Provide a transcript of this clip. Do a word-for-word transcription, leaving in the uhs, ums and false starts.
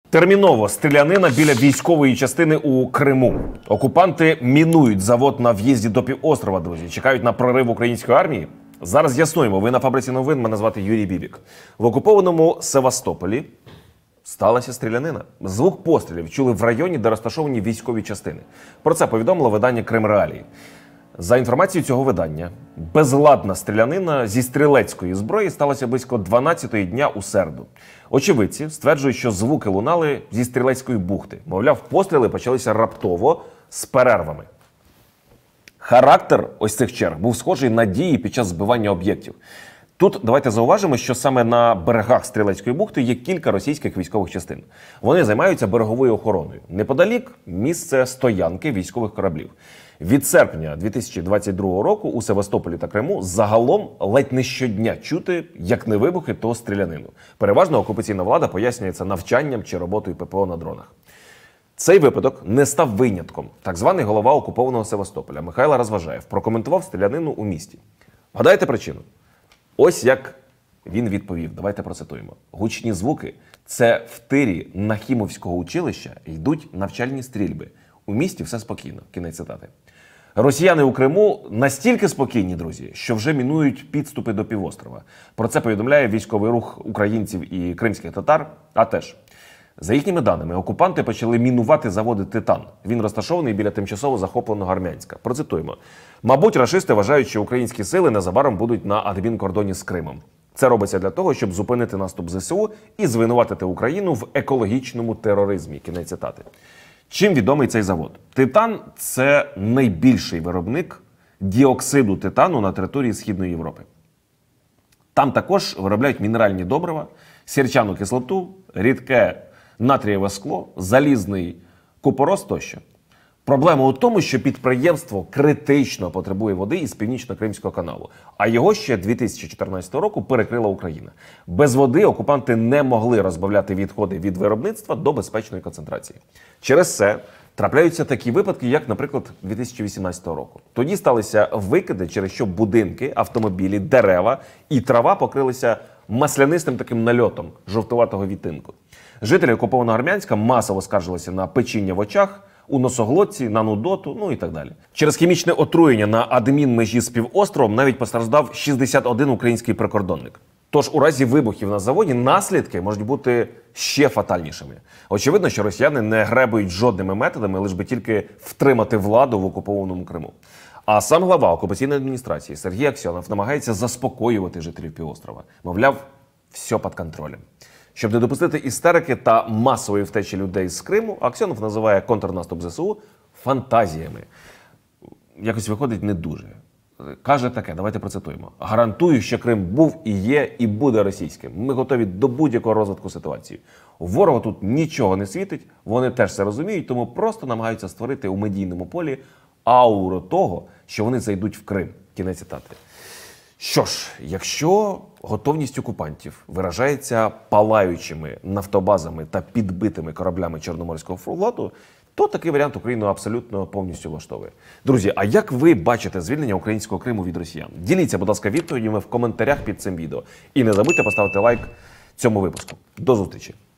Терміново стрілянина біля військової частини у Криму. Окупанти мінують завод на в'їзді до півострова, друзі. Чекають на прорив української армії. Зараз з'ясуємо. Ви на Фабриці новин. Мене звати Юрій Бібік. В окупованому Севастополі сталася стрілянина. Звук пострілів чули в районі, де розташовані військові частини. Про це повідомило видання «Крим Реалії». За інформацією цього видання, безладна стрілянина зі стрілецької зброї сталася близько дванадцятої дня у середу. Очевидці стверджують, що звуки лунали зі стрілецької бухти. Мовляв, постріли почалися раптово, з перервами. Характер ось цих черг був схожий на дії під час збивання об'єктів. Тут давайте зауважимо, що саме на берегах Стрілецької бухти є кілька російських військових частин. Вони займаються береговою охороною. Неподалік – місце стоянки військових кораблів. Від серпня дві тисячі двадцять другого року у Севастополі та Криму загалом ледь не щодня чути, як не вибухи, то стрілянину. Переважно окупаційна влада пояснює це навчанням чи роботою ППО на дронах. Цей випадок не став винятком. Так званий голова окупованого Севастополя Михайло Розважаєв прокоментував стрілянину у місті. Гадаєте причину? Ось як він відповів. Давайте процитуємо. Гучні звуки – це в тирі Нахімовського училища йдуть навчальні стрільби. У місті все спокійно. Кінець цитати. Росіяни у Криму настільки спокійні, друзі, що вже мінують підступи до півострова. Про це повідомляє військовий рух українців і кримських татар. А теж, за їхніми даними, окупанти почали мінувати заводи «Титан». Він розташований біля тимчасово захопленого Армянська. Процитуємо. Мабуть, рашисти вважають, що українські сили незабаром будуть на адмінкордоні з Кримом. Це робиться для того, щоб зупинити наступ ЗСУ і звинуватити Україну в екологічному тероризмі. Кінець цитати. Чим відомий цей завод? «Титан» – це найбільший виробник діоксиду титану на території Східної Європи. Там також виробляють мінеральні добрива, сірчану кислоту, рідке натрієве скло, залізний купорос тощо. Проблема у тому, що підприємство критично потребує води із Північно-Кримського каналу, а його ще дві тисячі чотирнадцятого року перекрила Україна. Без води окупанти не могли розбавляти відходи від виробництва до безпечної концентрації. Через це трапляються такі випадки, як, наприклад, дві тисячі вісімнадцятого року. Тоді сталися викиди, через що будинки, автомобілі, дерева і трава покрилися маслянистим таким нальотом жовтуватого відтинку. Жителі окупованого Армянська масово скаржилися на печіння в очах, у носоглотці, на нудоту, ну і так далі. Через хімічне отруєння на адмінмежі з півостровом навіть постраждав шістдесят один український прикордонник. Тож у разі вибухів на заводі наслідки можуть бути ще фатальнішими. Очевидно, що росіяни не гребують жодними методами, лише би тільки втримати владу в окупованому Криму. А сам глава окупаційної адміністрації Сергій Аксьонов намагається заспокоювати жителів півострова. Мовляв, все під контролем. Щоб не допустити істерики та масової втечі людей з Криму, Аксьонов називає контрнаступ ЗСУ фантазіями. Якось виходить не дуже. Каже таке, давайте процитуємо. «Гарантую, що Крим був і є, і буде російським. Ми готові до будь-якого розвитку ситуації. Ворогу тут нічого не світить, вони теж це розуміють, тому просто намагаються створити у медійному полі ауру того, що вони зайдуть в Крим». Кінець цитати. Що ж, якщо готовність окупантів виражається палаючими нафтобазами та підбитими кораблями Чорноморського флоту, то такий варіант Україну абсолютно повністю влаштовує. Друзі, а як ви бачите звільнення українського Криму від росіян? Діліться, будь ласка, відповідями в коментарях під цим відео. І не забудьте поставити лайк цьому випуску. До зустрічі!